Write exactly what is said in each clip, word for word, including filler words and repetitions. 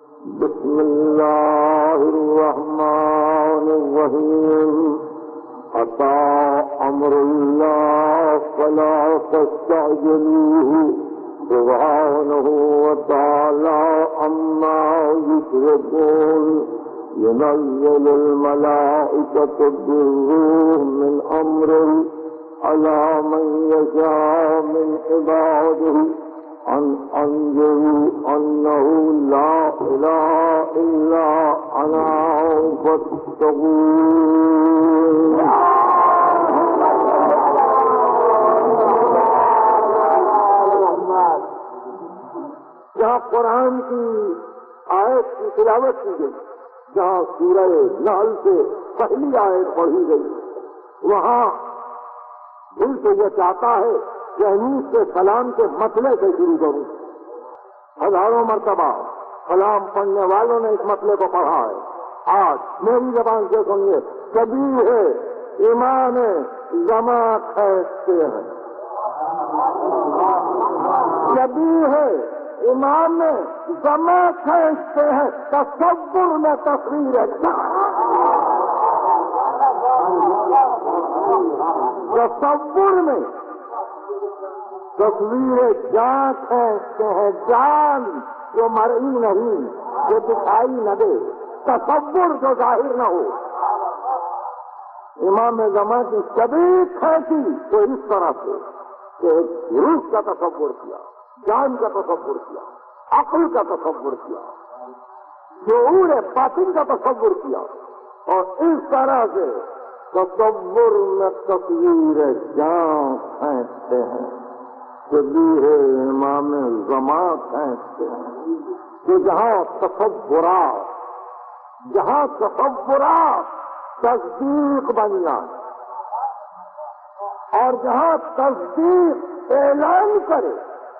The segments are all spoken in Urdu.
بسم اللہ الرحمن الرحیم أتى أمر الله فلا تستعجلوه سبحانه وتعالى عما يشركون ينزل الملائكة بالروح من أمره على من يشاء من عباده أن أنذروا أنه لا إله إلا أنا فاتقون. جہاں قرآن کی آیت کی تلاوت کی گئی، جہاں سورہ نحل سے پہلی آیت پڑھی گئی، وہاں دل سے یہ چاہتا ہے کہ حنیف کے کلام کے مسئلے سے شروع کروں. ہزاروں مرتبہ کلام پڑھنے والوں نے اس مسئلے کو پڑھا ہے. آج میری زبان سے سنیے، کبھی ہے ایمان زما کھینچتے ہیں، کبھی ہے ایمان زما کھینچتے ہیں، تصور میں تصویر ہے، تصور میں تصویر جان کھینچتے ہیں، جان جو مرئی نہیں، جو دکھائی نہ دے، تصور جو ظاہر نہ ہو. امام زمان کی کبھی کھینچی تو اس طرح سے کہ روح کا تصور کیا، جان کا تصور کیا، عقل کا تصور کیا، شعور باطن کا تصور کیا، اور اس طرح سے تصور میں تصویر جان کھینچتے ہیں. کبھی ہے امام زمان کھینچتے ہیں کہ جہاں تصورات جہاں تصورات تصدیق بن جائیں، اور جہاں تصدیق اعلان کرے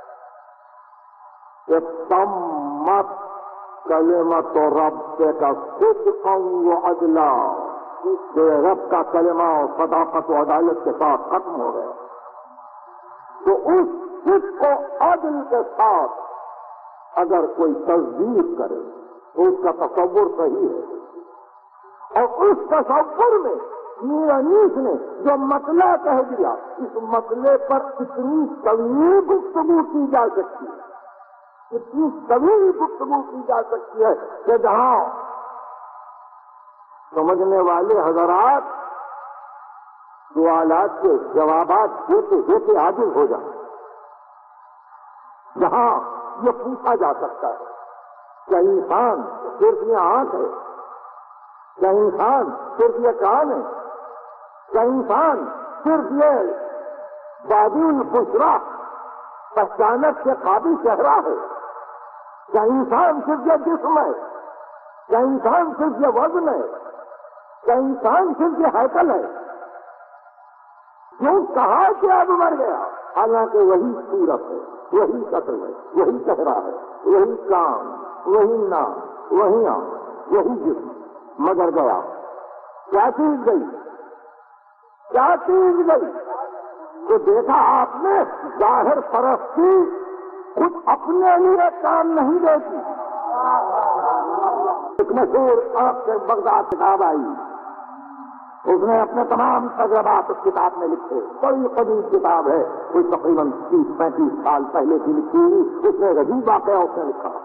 کہ تمت کلمت و رب کا صدقا و عدلا، کہ رب کا کلمہ اور صداقت و عدالت کے ساتھ ختم ہو گیا، تو اس صدق و عدل کے ساتھ اگر کوئی تصدیق کرے تو اس کا تصور صحیح ہے. اور اس تصور میں میر انیس نے جو مسئلہ کہہ دیا، اس مسئلے پر اتنی طویل گفتگو کی جا سکتی ہے، اتنی طویل گفتگو کی جا سکتی ہے کہ جہاں سمجھنے والے حضرات سوالات کے جوابات دیتے دیتے عاجز ہو جائیں. جہاں یہ پوچھا جا سکتا ہے کیا انسان صرف یہ آنکھ ہے، کیا انسان صرف یہ کان ہے، کیا انسان صرف یہ بادی البشرا پہچانت کے قابل چہرہ ہے، کیا انسان صرف یہ جسم ہے، کیا انسان صرف یہ وزن ہے، کیا انسان صرف یہ ہیکل ہے. کیوں کہا کہ اب مر گیا، حالانکہ وہی صورت ہے، وہی شکل ہے، وہی چہرہ ہے، وہی کام، وہی نام، وہی آنکھ، وہی جسم، مگر گیا. کیا چیز گئی؟ کیا چیز گئی؟ تو دیکھا آپ نے ظاہر پرستی خود اپنے لیے کام نہیں دیتی. ایک مشہور آپ سے بغداد کتاب آئی، اس نے اپنے تمام تجربات اس کتاب میں لکھے. بڑی قدیم کتاب ہے، کوئی تقریباً تیس پینتیس سال پہلے کی لکھی ہوئی. اس میں عجیب واقعہ اس نے لکھا.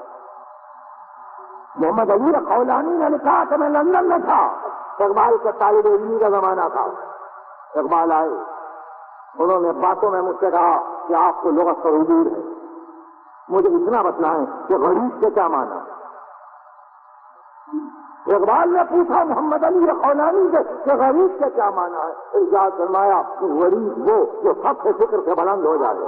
محمد علی خولانی نے لکھا کہ میں لندن میں تھا، اقبال کے طالب علمی کا زمانہ تھا. اقبال آئے، انہوں نے باتوں میں مجھ سے کہا کہ آپ کو لغت کا حضور ہے، مجھے اتنا بتلائیں کہ غریب سے کیا مانا. اقبال نے پوچھا محمد علی خولانی سے کہ غریب سے کیا مانا ہے. ارشاد فرمایا کہ غریب وہ جو سب سے فکر سے بلند ہو جائے.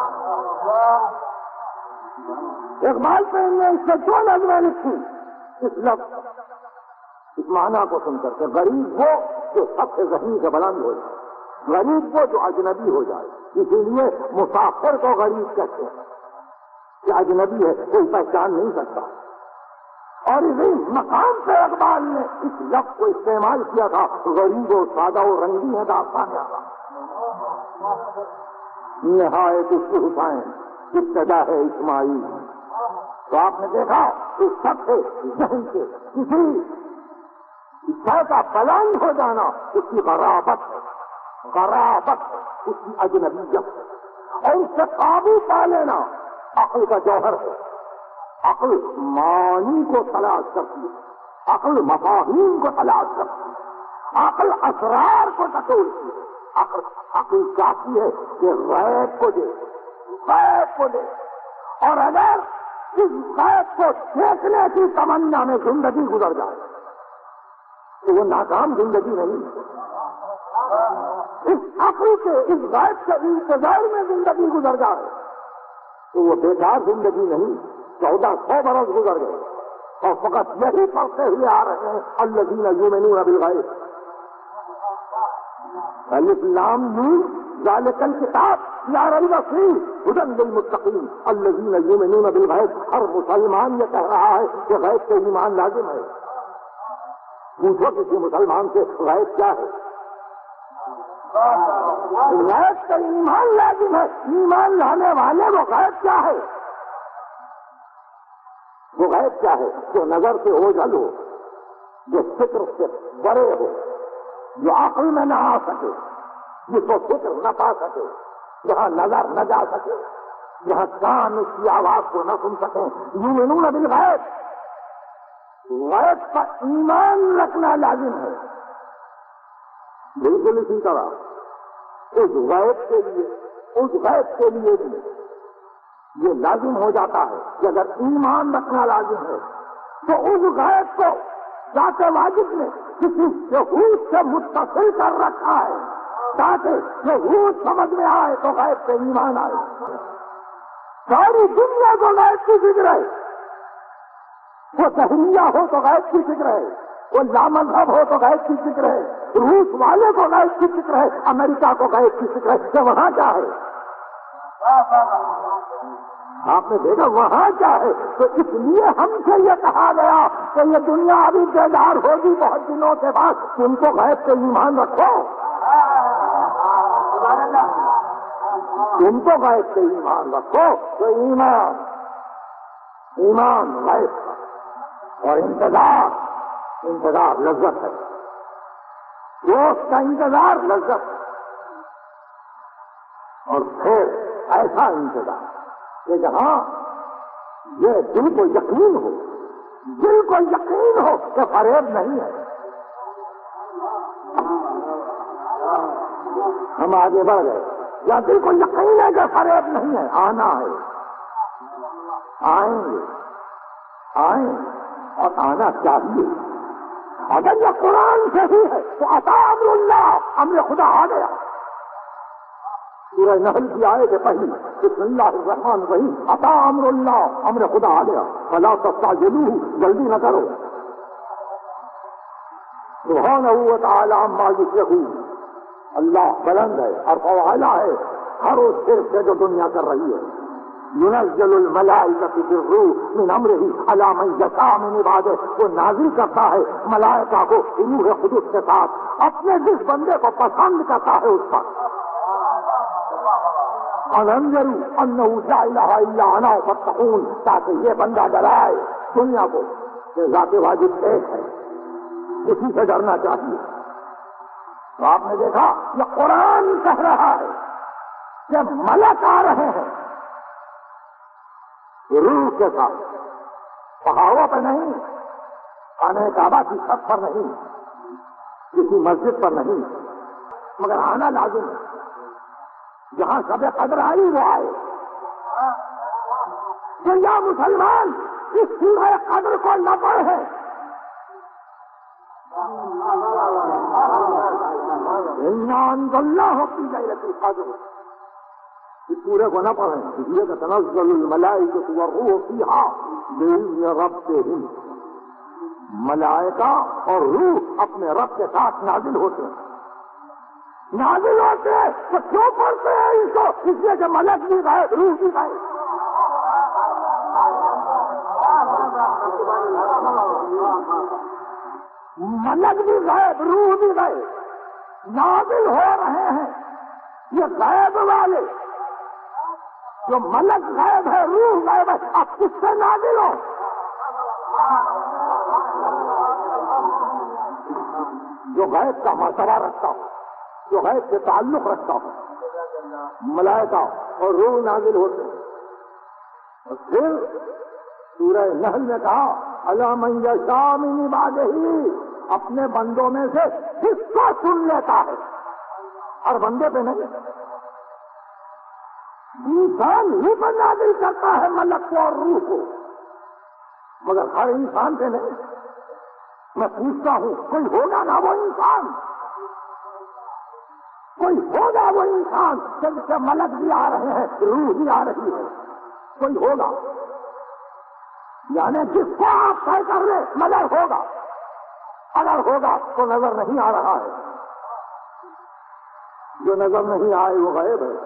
اقبال پہ نے اس سے دو نظمیں لکھی اس لفظ اس معنی کو سن کر کہ غریب وہ جو سب سے ذہین سے بلند ہو جائے، غریب وہ جو اجنبی ہو جائے. اسی لیے مسافر کو غریب کہتے ہیں کہ اجنبی ہے، کوئی پہچان نہیں سکتا. اور اسی مقام پہ اقبال نے اس لفظ کو استعمال کیا تھا، غریب و سادہ و رنگی ہے داستان کا. نہایت اس حسین ابتدا ہے اسماعیل، تو آپ نے دیکھا اس سب سے ذہن سے کسی شے کا پلان ہو جانا اس کی غرابت ہے، غرابت ہے، اس کی اجنبیت ہے، اور اس سے قابو پا لینا عقل کا جوہر ہے۔ عقل معنی کو تلاش کرتی ہے، عقل مفاہیم کو تلاش کرتی ہے، عقل اسرار کو ٹٹولتی ہے، عقل عقل چاہتی ہے کہ غیب کو دے، غیب کو دے، اور اگر اس غیب کو دیکھنے کی تمنا میں زندگی گزر جائے تو وہ ناکام زندگی نہیں، اس عقل کے اس غیب کے انتظار میں زندگی گزر جائے تو وہ بیکار زندگی نہیں۔ چودہ سو برس گزر گئے اور فقط یہی پڑھتے ہوئے آ رہے ہیں الذین یؤمنون بالغیب، الف لام میم ذالک الکتاب لا ریب فیہ ھدی للمتقین الذین یؤمنون بالغیب۔ ہر مسلمان یہ کہہ رہا ہے کہ غیب سے ایمان لازم ہے۔ پوچھو کسی مسلمان سے غیب کیا ہے؟ غیب سے ایمان لازم ہے، ایمان لانے والے وہ غیب کیا ہے؟ وہ غیب کیا ہے؟ جو نظر سے اوجھل ہو، جو فکر سے بڑے ہو، جو عقل میں نہ آ سکے، جس کو فکر نہ پا سکے، جہاں نظر نہ جا سکے، جہاں کان اس کی آواز کو نہ سن سکے۔ یؤمنون بالغیب، غیب پر ایمان رکھنا لازم ہے۔ بالکل اسی طرح اس غیب کے لیے اس غیب کے لیے بھی یہ لازم ہو جاتا ہے کہ اگر ایمان رکھنا لازم ہے تو اس غیب کو ذات واجب نے کسی شہود سے متصل کر رکھا ہے تاکہ شہود سمجھ میں آئے تو غیب سے ایمان آئے۔ ساری دنیا کو غیب کی فکر ہے، وہ دہریہ ہو تو غیب کی فکر ہے، وہ لامذہب ہو تو غیب کی فکر ہے، روس والے کو غیب کی فکر ہے، امریکہ کو غیب کی فکر ہے کہ وہاں کیا ہے۔ آپ نے دیکھا وہاں کیا ہے، تو اس لیے ہم سے یہ کہا گیا کہ یہ دنیا ابھی بیدار ہوگی بہت دنوں کے بعد، تم کو غیب سے ایمان رکھو، تم کو غیب سے ایمان رکھو۔ تو ایمان ایمان غیب کا، اور انتظار انتظار لذت ہے، دوست کا انتظار لذت ہے، اور پھر ایسا انتظار کہ جہاں یہ دل کو یقین ہو، دل کو یقین ہو کہ فریب نہیں ہے۔ ہم آگے بڑھ گئے، یا دل کو یقین ہے کہ فریب نہیں ہے، آنا ہے، آئیں گے آئیں اور آنا چاہیے۔ اگر یہ قرآن سے ہی ہے تو عطا امر اللہ، امر خدا آ گیا۔ سورہ نحل کی آیت پہلی بسم اللہ الرحمن الرحیم، عطا امر اللہ، امر خدا آ گیا، فلا تستعجلوہ، جلدی نہ کرو۔ سبحانہ وتعالی عما یشرکون، اللہ بلند ہے اور اعلیٰ ہے ہر اس شرک سے جو دنیا کر رہی ہے۔ ينزل الملائکۃ بالروح من امرہ علی من یشاء من عبادہ، وہ نازل کرتا ہے ملائکہ کو روح قدس کے ساتھ اپنے جس بندے کو پسند کرتا ہے اس پر۔ انذروا انہ لا الہ الا انا فاتقون، تاکہ یہ بندہ ڈرائے دنیا کو کہ ذات واجب ایک ہے، اسی سے ڈرنا چاہیے۔ تو آپ نے دیکھا یہ قرآن کہہ رہا ہے کہ ملک آ رہے ہیں روح کے ساتھ، پہاڑوں پہ نہیں، خانہ کعبہ کی چھت پر نہیں، کسی مسجد پر نہیں، مگر آنا لازم ہے۔ جہاں شب قدر آئی وہ آئے، کہ یا مسلمان اس سورہ قدر کو نہ پڑھیں، اِنَّا أَنزَلْنَاهُ فِي لَيْلَةِ الْقَدْرِ، اس سورہ کو نہ پڑھیں، اس لیے کہ تنزل الملائکۃ والروح فیہا بِإِذْنِ رَبِّهِمْ، ملائکہ اور روح اپنے رب کے ساتھ نازل ہوتے ہیں۔ نازل ہوتے ہیں تو کیوں پڑھتے ہیں اس کو؟ اس لیے کہ ملک بھی گئے، روح بھی گئے۔ ملک بھی گئے، روح بھی گئے، نازل ہو رہے ہیں یہ غیب والے، جو ملک غائب ہے، روح غائب ہے، اب کس سے نازل ہو؟ جو غیب کا مرتبہ رکھتا ہو، جو غیب سے تعلق رکھتا ہو، ملائکہ اور روح نازل ہوتے ہیں۔ اور پھر سورہ نحل نے کہا الا من یشاء من عبادہ، اپنے بندوں میں سے جس کو سن لیتا ہے، ہر بندے پہ نہیں، انسان ہی پر نازل کرتا ہے ملک کو اور روح کو، مگر ہر انسان پہ نہیں۔ میں پوچھتا ہوں کوئی ہوگا نا وہ انسان، کوئی ہوگا وہ انسان جن سے ملک بھی آ رہے ہیں، روح بھی آ رہی ہے، کوئی ہوگا؟ یعنی جس کو آپ طے کر لیں مگر ہوگا، اگر ہوگا تو نظر نہیں آ رہا ہے، جو نظر نہیں آئے وہ غائب ہے۔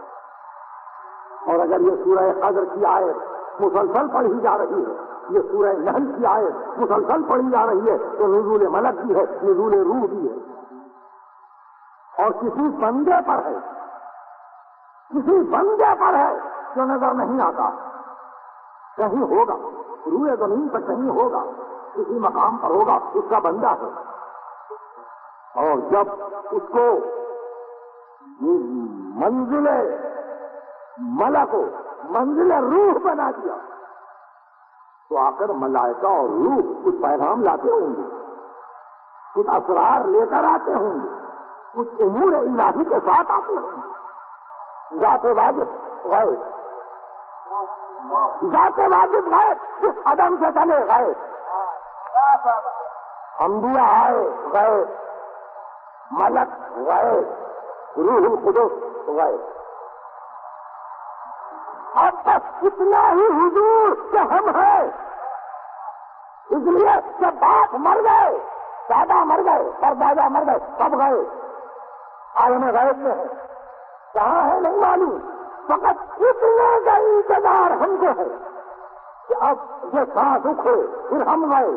اور اگر یہ سورہ قدر کی آیت مسلسل پڑھی جا رہی ہے، یہ سورہ نحل کی آیت مسلسل پڑھی جا رہی ہے، تو نزول ملک بھی ہے، نزول روح بھی ہے، اور کسی بندے پر ہے، کسی بندے پر ہے جو نظر نہیں آتا، کہیں ہوگا، روح زمین پر کہیں ہوگا، کسی مقام پر ہوگا، اس کا بندہ ہے۔ اور جب اس کو منزل ملک کو منزل روح بنا دیا تو آ کر ملائکہ اور روح کچھ پیغام لاتے ہوں گے، کچھ اسرار لے کر آتے ہوں گے، کچھ امور الہی کے ساتھ آتے ہوں گے۔ ذات واجب غائب، ذات واجب غائب، جس عدم سے چلے غائب، انبیاء آئے غائب، ملک غائب، روح القدس غائب۔ اب بس اتنا ہی حضور کہ ہم ہیں، اس لیے کہ باپ مر گئے، دادا مر گئے، پر دادا مر گئے، سب گئے، عالم غیب میں ہے، کہاں ہے نہیں معلوم، فقط اتنے کا انتظار ہم کو ہے کہ اب یہ سانس اکھڑے پھر ہم گئے۔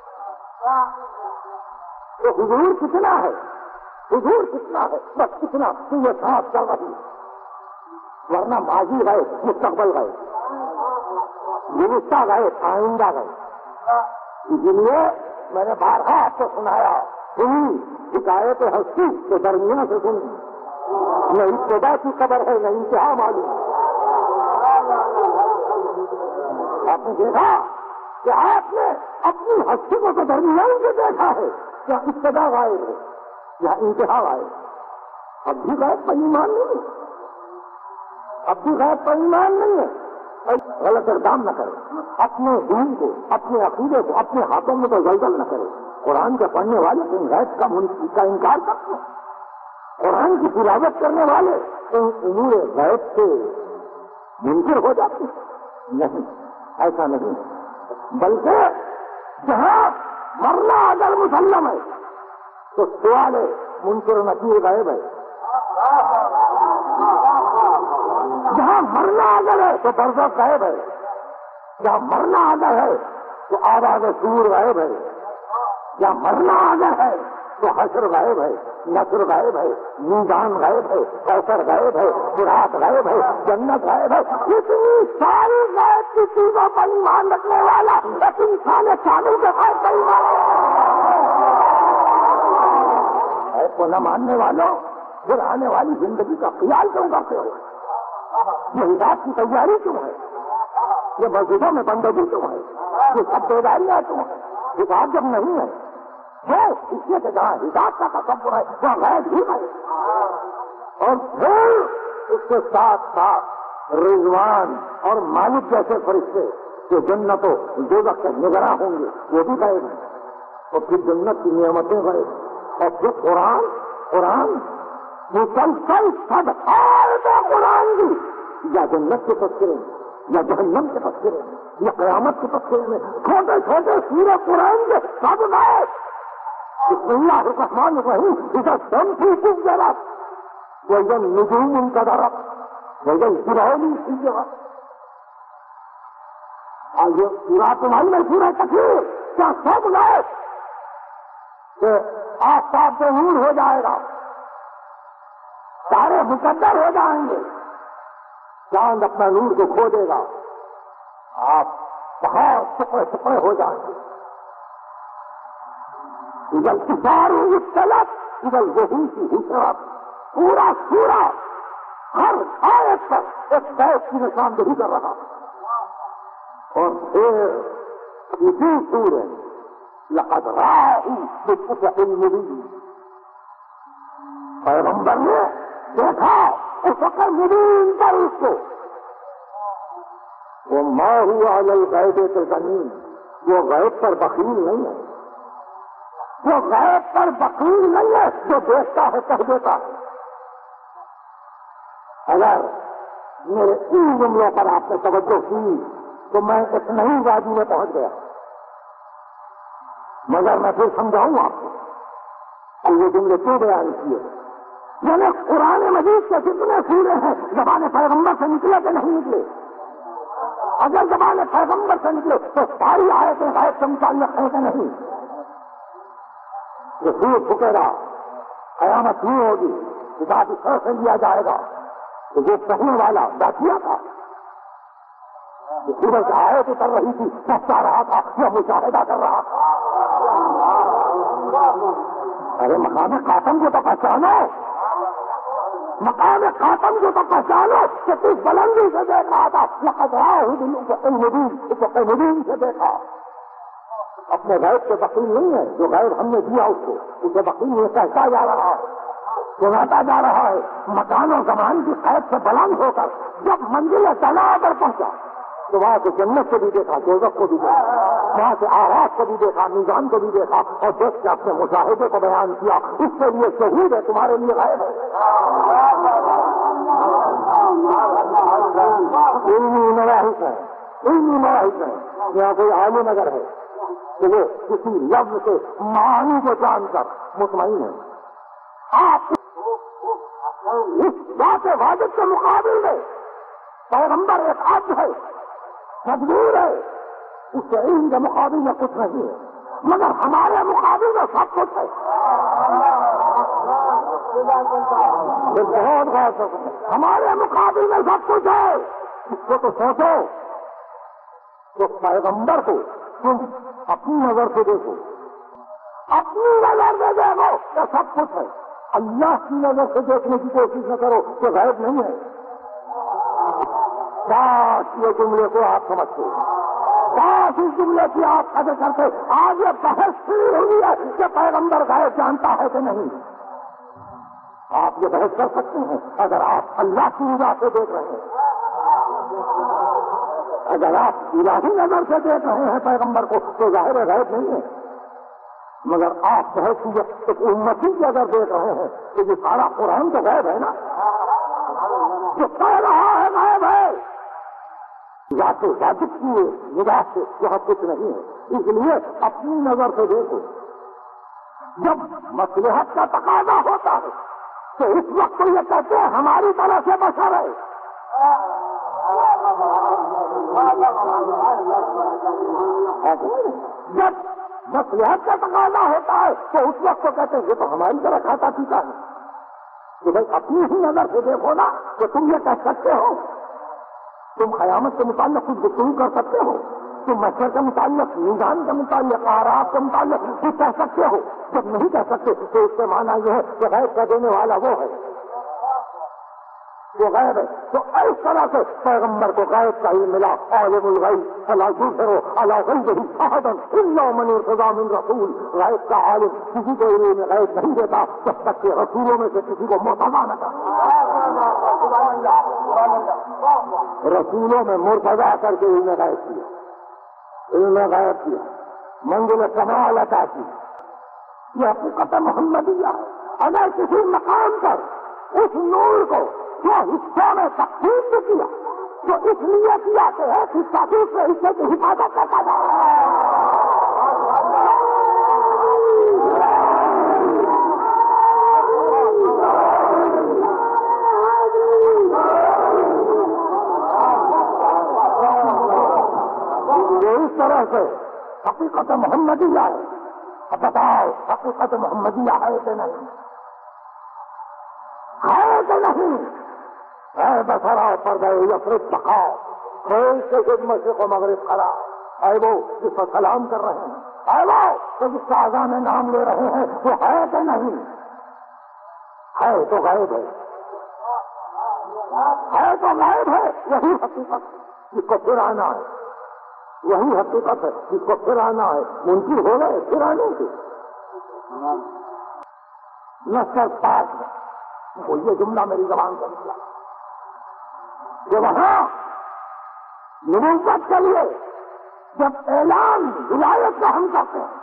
تو حضور کتنا ہے، حضور کتنا ہے، بس کتنا کہ یہ سانس چل رہی ہے، ورنہ ماضی گئے، مستقبل گئے، گزشتہ گئے، آئندہ گئے۔ اسی لیے میں نے بارہا آپ کو سنایا، سنی حکایت ہستی کے درمیان سے سنی، نہ ابتدا کی خبر ہے نہ انتہا معلوم۔ آپ نے دیکھا کہ آپ نے اپنی ہستی کو تو درمیان سے دیکھا ہے، کیا ابتدا غائب ہے یا انتہا غائب؟ اب بھی غائب پر ایمان نہیں ہے، اب بھی غائب پر ایمان نہیں ہے، غلط اقدام نہ کرے، اپنے دین کو، اپنے عقیدے کو اپنے ہاتھوں میں تو زلزل نہ کرے۔ قرآن کے پڑھنے والے ان غیب کا کا انکار کرتے ہیں، قرآن کی تلاوت کرنے والے ان امور غیب سے منکر ہو جاتے ہیں۔ نہیں، ایسا نہیں، بلکہ جہاں مرنا اگر مسلم ہے تو سوال ہے منکر نکیر غائب ہے، جہاں مرنا اگر ہے تو برزخ غائب ہے، جہاں مرنا اگر ہے تو آواز سور غائب ہے، جہاں مرنا اگر ہے تو حشر غائب ہے، نصر غائب ہے، میدان غائب ہے، کوثر غائب ہے، صراط غائب ہے، جنت غائب ہے، اتنی ساری غائب کی چیزوں پر ایمان رکھنے والا ایک انسان کامل کے غائب پر ایمان غائب کو نہ ماننے والوں پھر آنے والی زندگی کا خیال کیوں کرتے ہو؟ یہ حساب کی تیاری کیوں ہے؟ یہ مسجدوں میں بندگی کیوں ہے؟ یہ سب بیداریاں کیوں ہے؟ حساب جب نہیں ہے وہ اس لیے کہ جہاں حساب کا تصور ہے وہاں غائب ہی ہے۔ اور پھر اس کے ساتھ ساتھ رضوان اور مالک جیسے فرشتے جو جنت و دوزخ کے نگراں ہوں گے وہ بھی غائب ہیں، اور پھر جنت کی نعمتیں غائب، اور پھر قرآن قرآن مسلسل سب آیتیں قرآن کی یا جنت کے تذکرے میں یا جہنم کے تذکرے میں یا قیامت کے تذکرے میں چھوٹے چھوٹے سورہ قرآن کے سب غائب۔ بسم اللہ الرحمن الرحیم، اذا الشمس كورت واذا النجوم انكدرت واذا الجبال سيرت۔ اور یہ پورا تمہاری میں سورہ تکویر کیا سب غائب کہ آفتاب سے نور ہو جائے گا، تارے مقدر ہو جائیں گے، چاند اپنا نور کو کھو دے گا، آپ بہت ٹکڑے ٹکڑے ہو جائیں گے۔ ادھر کسار اس طلب ادھر وہی کی حسرت، پورا پورا ہر آیت پر ایک بیت کی نشاندہی کر رہا، اور پھر اسی سورج لقد رأوا بالأفق المبین، پیغمبر نے دیکھا افق مبین پر اس کو، وہ ما ہوا علی الغیب بضنین، وہ غیب پر بخیل نہیں ہے، وہ غیب پر بخیل نہیں ہے، جو دیکھتا ہے کہہ دیتا ہے۔ اگر میرے ان جملوں پر آپ نے توجہ کی تو میں ایک نئی وادی میں پہنچ گیا، مگر میں پھر سمجھاؤں آپ کو کہ یہ جملے کیوں بیان کیے۔ یعنی قرآن مجید کے جتنے سورے ہیں زبان پیغمبر سے نکلے کہ نہیں نکلے؟ اگر زبان پیغمبر سے نکلے تو ساری آیتیں غیب سے متعلق ہیں کہ نہیں؟ یہ سور پھکے گا، قیامت نہیں ہوگی، کتاب اس طرح سے لیا جائے گا تو یہ کہنے والا بیٹھیا تھا، یہ سورج آیت اتر رہی تھی، سچا رہا تھا، یہ مشاہدہ کر رہا تھا۔ ارے مقام خاتم کو تو پہچانو، مقام خاتم کو تو پہچانو کہ کس بلندی سے دیکھ رہا تھا، لقد رأوا بالأفق المبین، افق مبین سے دیکھا۔ اپنے غیب سے بخیل نہیں ہے، جو غیب ہم نے دیا اس کو اسے بخیل میں کہتا جا رہا ہے، سناتا جا رہا ہے، مکان و زمان کی قید سے بلند ہو کر جب منزل تلا پر پہنچا تو وہاں سے جنت کو بھی دیکھا، دوزخ کو بھی دیکھا، وہاں سے آواز کو بھی دیکھا، میزان کو بھی دیکھا، اور دیکھ کے اپنے مشاہدے کو بیان کیا۔ اس کے لیے شہود ہے، تمہارے لیے غائب ہے۔ علمی مراحل ہے، علمی مراحل ہے، یہاں کوئی عالم اگر ہے کہ وہ کسی لفظ سے معنی کو جان کر مطمئن ہے، آپ اس بات واجب کے مقابل میں پیغمبر ایک عبد ہے، مجبور ہے، اس کے علم کے مقابل میں کچھ نہیں ہے، مگر ہمارے مقابل میں سب کچھ ہے۔ بہت غور سے ہمارے مقابل میں سب کچھ ہے، اس کو تو سوچو۔ تو پیغمبر کو تم اپنی نظر سے دیکھو، اپنی نظر سے دیکھو تو سب کچھ ہے، اللہ کی نظر سے دیکھنے کی کوشش نہ کرو کہ غیب نہیں ہے۔ کاش یہ جملے کو آپ سمجھتے، کاش اس جملے کی آپ قدر کرتے۔ آج یہ بحث شروع ہوئی ہے کہ پیغمبر غیب جانتا ہے کہ نہیں۔ آپ یہ بحث کر سکتے ہیں اگر آپ اللہ کی نگاہ سے دیکھ رہے ہیں، اگر آپ الہی نظر سے دیکھ رہے ہیں پیغمبر کو تو ظاہر غیب نہیں ہے، مگر آپ بحث کی ایک امتی کی اگر دیکھ رہے ہیں تو یہ سارا قرآن تو غیب ہے نا، جو کہہ رہا ہے غیب ہے، یا تو واجب کی نگاہ سے یہاں کچھ نہیں ہے۔ اس لیے اپنی نظر سے دیکھو، جب مصلحت کا تقاضا ہوتا ہے تو اس وقت تو یہ کہتے ہیں ہماری طرح سے بشر ہے، جب مصلحت کا تقاضا ہوتا ہے تو اس وقت تو کہتے ہیں یہ تو ہماری طرح کھاتا پیتا ہے۔ تو بھائی اپنی ہی نظر سے دیکھو نا، کہ تم یہ کہہ سکتے ہو، تم قیامت کے متعلق کچھ گفتگو کر سکتے ہو، تم محشر کے متعلق، میزان کے متعلق، اعراف کے متعلق کچھ کہہ سکتے ہو۔ جب نہیں کہہ سکتے تو اس کا معنی یہ ہے کہ غیب کا دینے والا وہ ہے، وہ غیب ہے۔ تو اس طرح سے پیغمبر کو غیب کا علم ملا، عالم الغیب فلا یظہر علی غیبہ احدا الا من ارتضی من رسول۔ غیب کا عالم کسی کو علم غیب نہیں دیتا جب تک کہ رسولوں میں سے کسی کو مرتضی نہ کرے۔ رسولوں میں مرتضی کر کے علم غیب کیا، علم غیب کیا، منزل کمال عطا کی۔ یہ حقیقت محمدیہ ہے۔ اگر کسی مقام پر اس نور کو جو حصوں میں تقسیم بھی کیا تو اس لیے کیا کہ ایک حصہ دوسرے حصے کی حفاظت کرتا تھا۔ اس طرح سے حقیقت محمدیہ ہے۔ اب بتاؤ حقیقت محمدیہ ہے کہ نہیں؟ ہے کہ نہیں؟ اے بسرا پردہ یفرت تقاؤ، کھول سے خود مشرق و مغرب کھڑا، اے وہ جس پر سلام کر رہے ہیں، اے وہ تو جس کا اذان میں نام لے رہے ہیں، وہ ہے کہ نہیں؟ ہے تو غائب ہے، ہے تو غائب ہے، یہی حقیقت جس کو پھر آنا ہے، یہی حقیقت ہے جس کو پھر آنا ہے، منکر ہو گئے پھر آنے کے نسل پاک میں وہ یہ جملہ میری زبان سے نکلا کہ وہاں نبوت کے لیے جب اعلان ولایت کا ہم کرتے ہیں،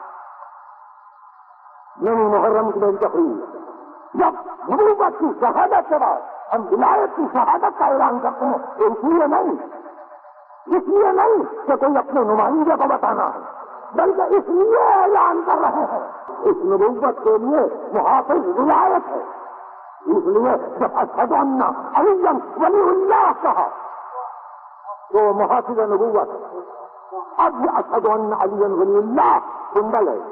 یعنی محرم کی میری تقریر، جب نبوت کی شہادت کے بعد ہم ولایت کی شہادت کا اعلان کرتے ہیں، تو اس لیے نہیں اس لیے نہیں کہ کوئی اپنے نمائندے کو بتانا ہے، بلکہ اس لیے اعلان کر رہے ہیں اس نبوت کے لیے محافظ ولایت ہے، اس لیے جب اشہد ان علی ولی اللہ کہا تو محافظ نبوت ہے۔ اب یہ اشہد ان علی ولی اللہ سنبل ہے،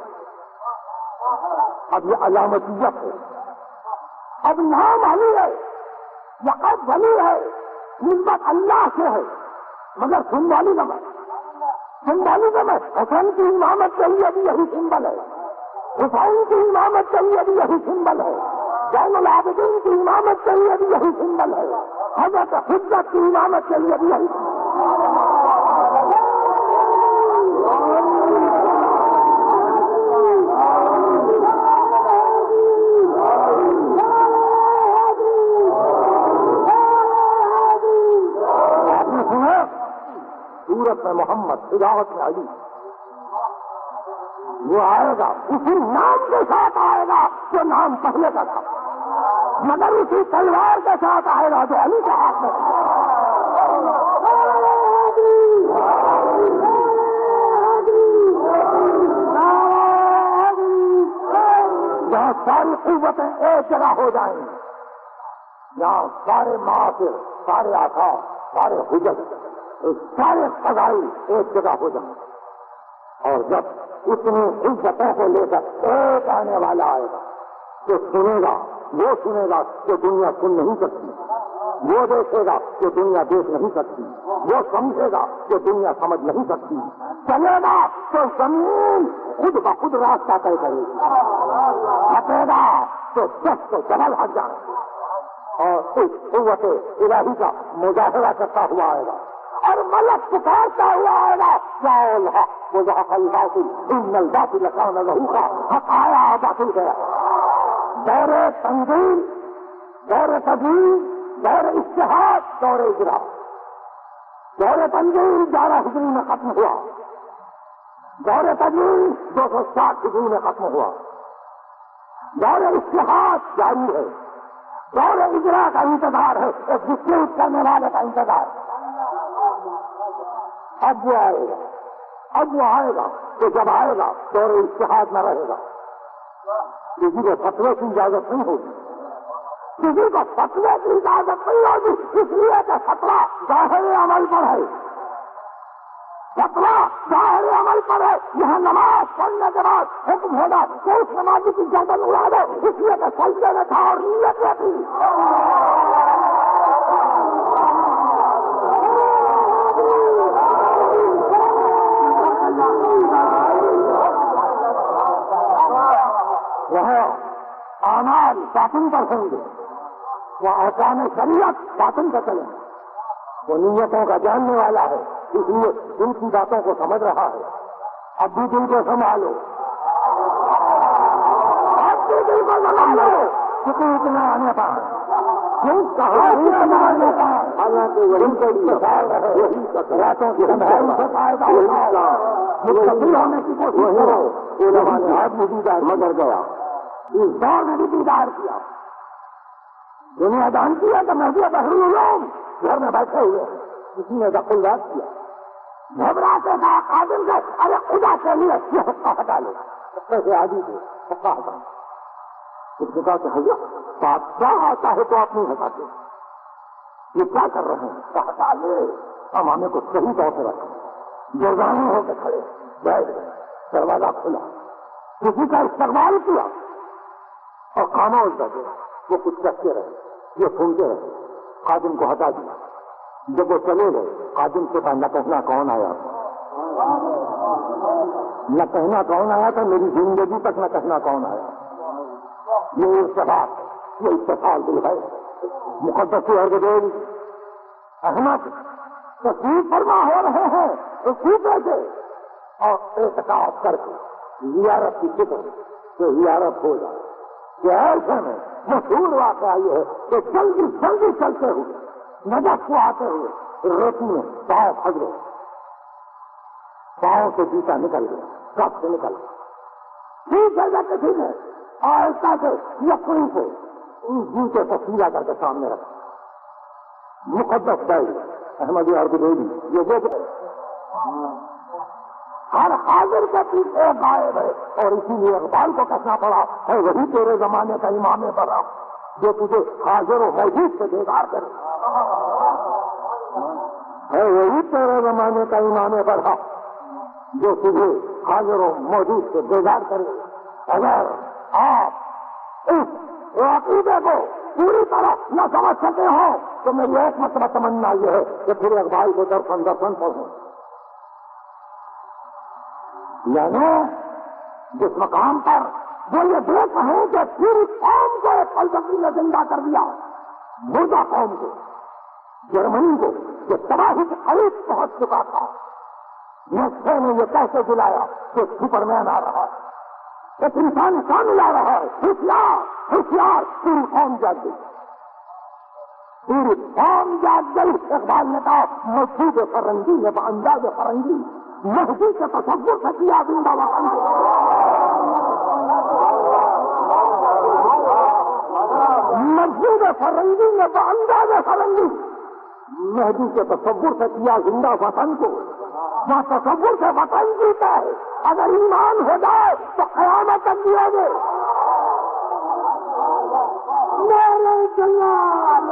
اب یہ علامتیت ہے، اب نام علی ہے، لقب ولی ہے، نسبت اللہ سے ہے، مگر سمبالزم ہے، سمبالزم ہے۔ حسین کی امامت کے لیے بھی یہی سمبل ہے، حسین کی امامت کے لیے بھی یہی سمبل ہے، زین العابدین کی امامت کے لیے بھی یہی سمبل ہے، حضرت حجت کی امامت کے لیے بھی یہی سورت میں محمد، ہدایت میں علی، وہ آئے گا اسی نام کے ساتھ آئے گا جو نام پہلے کا تھا، مگر اسی تلوار کے ساتھ آئے گا جو علی کے ہاتھ میں تھا۔ جہاں ساری قوتیں ایک جگہ ہو جائیں گی، جہاں سارے معاصر، سارے آقا، سارے حجت، سارے فضائل ایک جگہ ہو جائیں، اور جب اتنی عزتوں کو لے کر ایک آنے والا آئے گا جو سنے گا، وہ سنے گا کہ دنیا سن نہیں سکتی، وہ دیکھے گا کہ دنیا دیکھ نہیں سکتی، وہ سمجھے گا کہ دنیا سمجھ نہیں سکتی، چلے گا تو زمین خود بخود راستہ طے کرے گی، ہٹے گا تو دس تو جبل ہٹ جائے گا، اور اس قوت الہی کا مظاہرہ کرتا ہوا آئے گا، اور ملک پکارتا ہوا آئے گا، جاؤ الحق وزحق الباطل ان الباطل کان زہوقا، حق آیا باطل گیا۔ دور تنظیم، دور تدوین، دور اجتہاد، دور اجرا۔ دور تنظیم گیارہ ہجری میں ختم ہوا، دور تدوین دو سو ساٹھ ہجری میں ختم ہوا، دور اجتہاد جاری ہے، دور اجرا کا انتظار ہے، ایک ڈسپیوٹ کرنے والے کا انتظار۔ اب وہ آئے گا، اب وہ آئے گا تو جب آئے گا دور اجتہاد نہ رہے گا، کسی کو فتوے کی اجازت نہیں ہوگی، کسی کو فتوے کی اجازت نہیں ہوگی، اس لیے کہ فتویٰ ظاہر عمل پر ہے، فتویٰ ظاہر عمل پر ہے۔ یہاں نماز پڑھنے کے بعد حکم ہوگا کہ اس نمازی کی گردن اڑا دو، اس لیے کہ سجدے میں تھا اور نیت میں تھی۔ وہاں اعمال باطن پر ہوں گے، وہ احکام شریعت باطن پر چلیں گے، وہ نیتوں کا جاننے والا ہے، اس لیے دل کی باتوں کو سمجھ رہا ہے۔ اب بھی دل کو سنبھالو، اب بھی دل کو سنبھالو، کتنی اتنا آنے کا حالانکہ وہی راتوں کی مستقل ہونے کی کوشش کرو، آدمی دیدار مگر گیا، اس دور نے بھی دیدار کیا، دنیا جانتی ہے کہ مہدی بحری العلوم گھر میں بیٹھے ہوئے، کسی نے دخل داد کیا، گھبراتے تھا قادم سے، ارے خدا کے لیے یہ حقہ ہٹا لو، کیسے آدمی تھے حقہ ہٹا، اس نے کہا کہ حضرت بادشاہ آتا ہے تو آپ نہیں ہٹاتے، یہ کیا کر رہے ہیں؟ کہا ہٹا لے، ہم ہمیں کو صحیح طور سے رکھیں، جرگانے ہو کے کھڑے بیٹھ گئے، دروازہ کھلا، کسی کا استقبال کیا اور خاموش بیٹھے، وہ کچھ کہتے رہے، یہ سنتے رہے، خادم کو ہٹا دیا. جب وہ چلے گئے خادم سے کہا نہ کہنا کون آیا نہ کہنا کون آیا تھا میری زندگی تک نہ کہنا کون آیا. یہ اتفاق یہ اتفاق دل ہے مقدس ارغدیل احمد تصویر فرما ہو رہے ہیں رسول سے اور اعتکاف کر کے زیارت کی فکر کہ زیارت ہو جائے. کہ ایسے میں مشہور واقعہ یہ ہے کہ جلدی جلدی چلتے ہوئے نجف کو آتے ہوئے ریتی میں پاؤں پھنس گئے. پاؤں سے جوتا نکل گیا کب سے نکل گیا ٹھیک ہے جاتے ٹھیک ہے آہستہ سے لکڑی سے ان جوتے کو سیدھا کر کے سامنے رکھا. مقدس بیل احمدی ارغدیلی یہ وہ ہر حاضر کے پیچھے غائب ہے اور اسی لیے اقبال کو کہنا پڑا ہے وہی تیرے زمانے کا امام برا جو تجھے حاضر و موجود سے بیدار کرے. ہے وہی تیرے زمانے کا امام برا جو تجھے حاضر و موجود سے بیدار کرے. اگر آپ اس عقیدے کو پوری طرح نہ سمجھ سکے ہو تو میری ایک مرتبہ تمنا یہ ہے کہ پھر اقبال کو درپن درپن پڑھوں. یعنی جس مقام پر وہ یہ دیکھ رہے ہیں کہ پوری قوم کو ایک فلسفی نے زندہ کر دیا مردہ قوم کو جرمنی کو جو تباہی کے قریب پہنچ چکا تھا. نسخے نے یہ کیسے دلایا کہ سپر مین آ رہا ہے ایک انسان شامل آ رہا ہے. ہوشیار ہوشیار پوری قوم جاگ گئی پوری قوم جاگ گئی. اقبال نے کہا مسجد فرنگی نے انداز فرنگی مہدی کے تصور سے کیا زندہ وطن کو. مسجد فرنگی نے انداز فرنگی مہدی کے تصور سے کیا زندہ وطن کو. وہاں تصور سے وطن جیتا ہے. اگر ایمان ہو جائے تو قیامت تک جیو گے. میرے جلال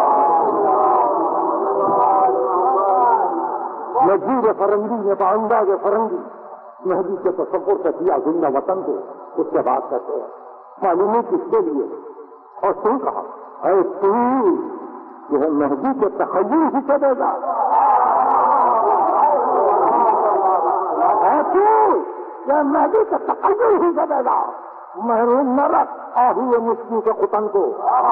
مسجد فرنگی نے بانداز فرنگی مہدی کے تصور سے کیا زندہ وطن کو. اس کے بعد کہتے ہیں معلوم کس کے لیے اور تم کہا اے تو یہ مہدی کے تخیل ہی سے دے گا. اے تو یہ مہدی کے تخیل ہی سے دے گا. محروم نہ رکھ آہو مسکی کے قطن کو.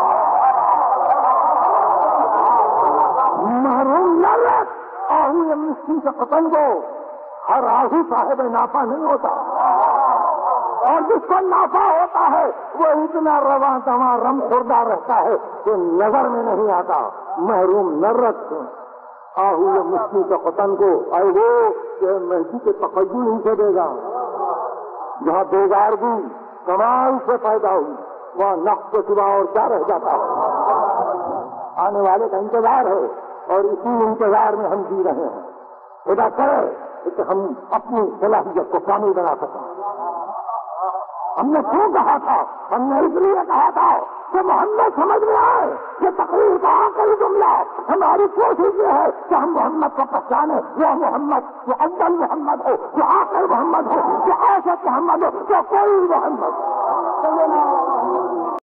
محروم نہ رکھ آہو مسکی کے قطن کو. ہر آہو صاحب نافع نہیں ہوتا اور جس کو نافع ہوتا ہے وہ اتنا رواں دواں رم خوردہ رہتا ہے کہ نظر میں نہیں آتا. محروم نہ رکھ آہو مسکی کے قطن کو. آئے وہ کہ مہدی کے تقیل ہی سے دے گا. جہاں بیگارگی کمال سے پیدا ہوئی وہاں نقص کے سوا اور کیا رہ جاتا ہے. آنے والے کا انتظار ہے اور اسی انتظار میں ہم جی رہے ہیں. خدا کرے کہ ہم اپنی صلاحیت کو کامل بنا سکیں. ہم نے کیوں کہا تھا؟ ہم نے اس لیے کہا تھا کہ محمد سمجھ میں آئے. یہ تقریر کا آخری جملہ ہماری کوشش یہ ہے کہ ہم محمد کو پہچانے. وہ محمد جو اول محمد ہو جو آخر محمد ہو جو آخر محمد ہو جو کوئی محمد